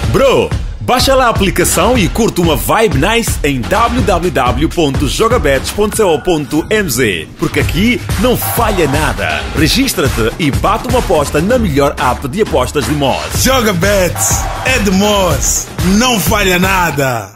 Bro, baixa lá a aplicação e curte uma vibe nice em www.jogabets.co.mz, porque aqui não falha nada. Registra-te e bate uma aposta na melhor app de apostas de Moz. Jogabets é de Moz, não falha nada.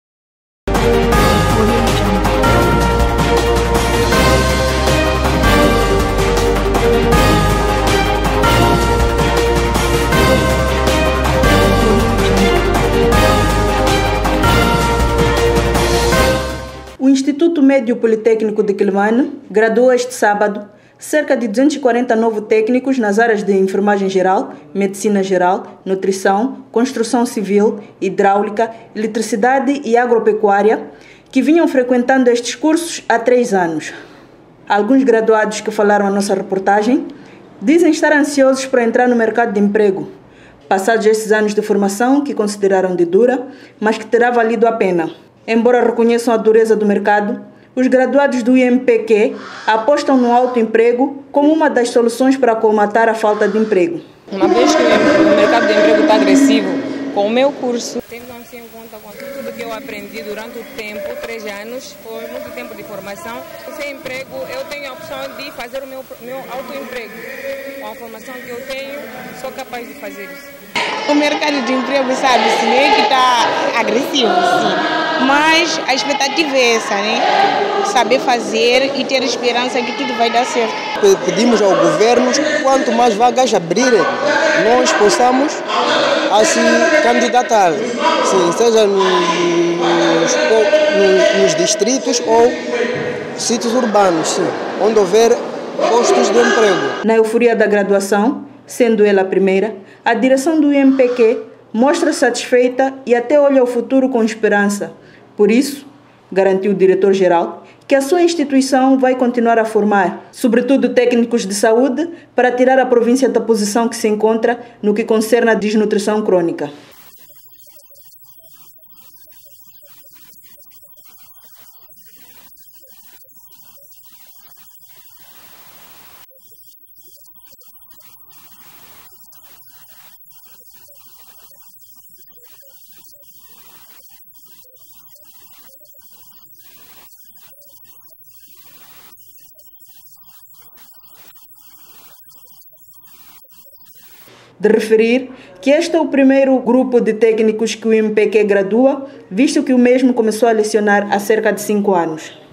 O Instituto Médio Politécnico de Quelimane graduou este sábado cerca de 240 novos técnicos nas áreas de enfermagem geral, medicina geral, nutrição, construção civil, hidráulica, eletricidade e agropecuária, que vinham frequentando estes cursos há 3 anos. Alguns graduados que falaram à nossa reportagem dizem estar ansiosos para entrar no mercado de emprego, passados estes anos de formação que consideraram de dura, mas que terá valido a pena. Embora reconheçam a dureza do mercado, os graduados do IMPQ apostam no autoemprego como uma das soluções para colmatar a falta de emprego. Uma vez que o mercado de emprego está agressivo, com o meu curso, tendo assim em conta com tudo que eu aprendi durante o tempo, 3 anos, foi muito tempo de formação. Sem emprego, eu tenho a opção de fazer o meu autoemprego. Com a formação que eu tenho, sou capaz de fazer isso. O mercado de emprego, sabe-se, né, que está agressivo, sim. Mas a expectativa é essa, né? Saber fazer e ter esperança que tudo vai dar certo. Pedimos ao governo, quanto mais vagas abrirem, nós possamos assim candidatar, sim, seja nos distritos ou sítios urbanos, sim, onde houver postos de emprego. Na euforia da graduação, sendo ela a primeira, a direção do IMPQ mostra satisfeita e até olha ao futuro com esperança. Por isso, garantiu o diretor-geral que a sua instituição vai continuar a formar, sobretudo técnicos de saúde, para tirar a província da posição que se encontra no que concerne à desnutrição crônica. De referir que este é o primeiro grupo de técnicos que o IMPQ gradua, visto que o mesmo começou a lecionar há cerca de 5 anos.